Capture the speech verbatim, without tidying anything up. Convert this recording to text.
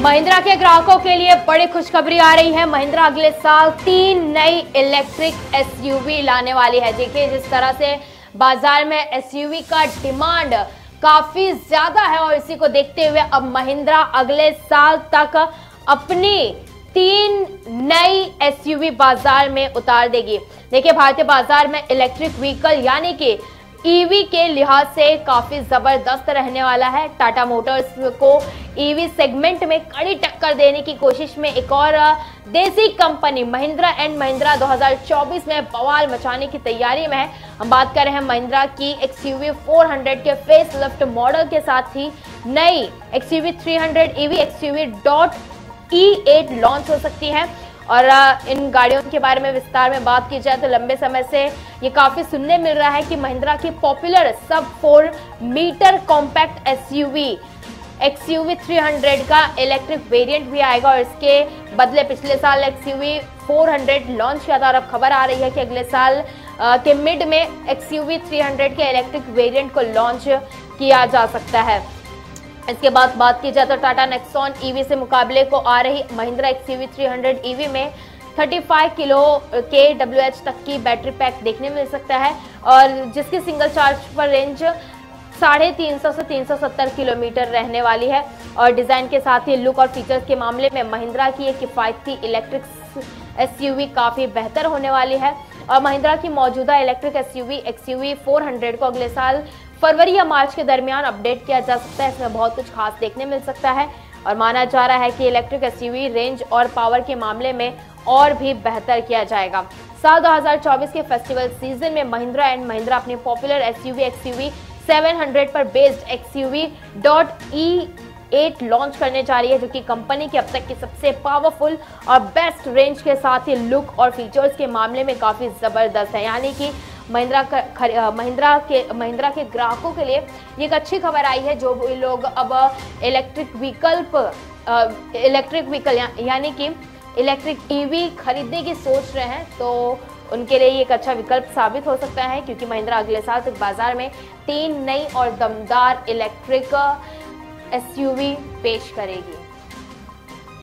महिंद्रा के ग्राहकों के लिए बड़ी खुशखबरी आ रही है। महिंद्रा अगले साल तीन नई इलेक्ट्रिक एसयूवी लाने वाली है। देखिए जिस तरह से बाजार में एसयूवी का डिमांड काफी ज्यादा है और इसी को देखते हुए अब महिंद्रा अगले साल तक अपनी तीन नई एसयूवी बाजार में उतार देगी। देखिए भारतीय बाजार में इलेक्ट्रिक व्हीकल यानी कि ईवी के लिहाज से काफी जबरदस्त रहने वाला है। टाटा मोटर्स को ईवी सेगमेंट में कड़ी टक्कर देने की कोशिश में एक और देसी कंपनी महिंद्रा एंड महिंद्रा दो हज़ार चौबीस में बवाल मचाने की तैयारी में है। हम बात कर रहे हैं महिंद्रा की एक्सयूवी चार सौ के फेस लिफ्ट मॉडल के साथ ही नई एक्सयूवी तीन सौ EV XUV dot E eight launch हो सकती है। और इन गाड़ियों के बारे में विस्तार में बात की जाए तो लंबे समय से ये काफी सुनने मिल रहा है कि महिंद्रा की popular sub four metre compact SUV XUV तीन सौ का इलेक्ट्रिक वेरिएंट भी आएगा और इसके बदले पिछले साल एक्सयूवी चार सौ लॉन्च किया था और अब खबर आ रही है कि अगले साल के मिड में एक्सयूवी तीन सौ के इलेक्ट्रिक वेरिएंट को लॉन्च किया जा सकता है। इसके बाद बात की जाए तो टाटा नेक्सॉन ईवी से मुकाबले को आ रही महिंद्रा एक्सयूवी तीन सौ ईवी में पैंतीस किलो के डब्ल्यूएच तक की बैटरी पैक देखने मिल सकता है और जिसकी सिंगल चार्ज पर रेंज साढ़े तीन सौ से तीन सौ सत्तर किलोमीटर रहने वाली है। और डिजाइन के साथ ही लुक और फीचर्स के मामले में महिंद्रा की एक किफायती इलेक्ट्रिक एसयूवी काफी बेहतर होने वाली है। और महिंद्रा की मौजूदा इलेक्ट्रिक एसयूवी एक्सयूवी चार सौ को अगले साल फरवरी या मार्च के दरमियान अपडेट किया जा सकता है। इसमें बहुत कुछ खास देखने मिल सकता है और माना जा रहा है कि इलेक्ट्रिक एसयूवी रेंज और पावर के मामले में और भी बेहतर किया जाएगा। साल दो हज़ार चौबीस के फेस्टिवल सीजन में महिंद्रा एंड महिंद्रा अपनी पॉपुलर एसयूवी एक्सयूवी सात सौ पर based XUV dot E eight launch करने जा रही है, जो कि कंपनी की अब तक की सबसे पावरफुल और बेस्ट रेंज के साथ ही लुक और फीचर्स के मामले में काफी जबरदस्त है। यानी कि महिंद्रा महिंद्रा के महिंद्रा के ग्राहकों के लिए ये एक अच्छी खबर आई है। जो भी लोग अब इलेक्ट्रिक विकल्प इलेक्ट्रिक व्हीकल या, यानी कि इलेक्ट्रिक ईवी खरीदने की सोच रहे हैं तो उनके लिए ये एक अच्छा विकल्प साबित हो सकता है, क्योंकि महिंद्रा अगले साल तक बाजार में तीन नई और दमदार इलेक्ट्रिक एसयूवी पेश करेगी।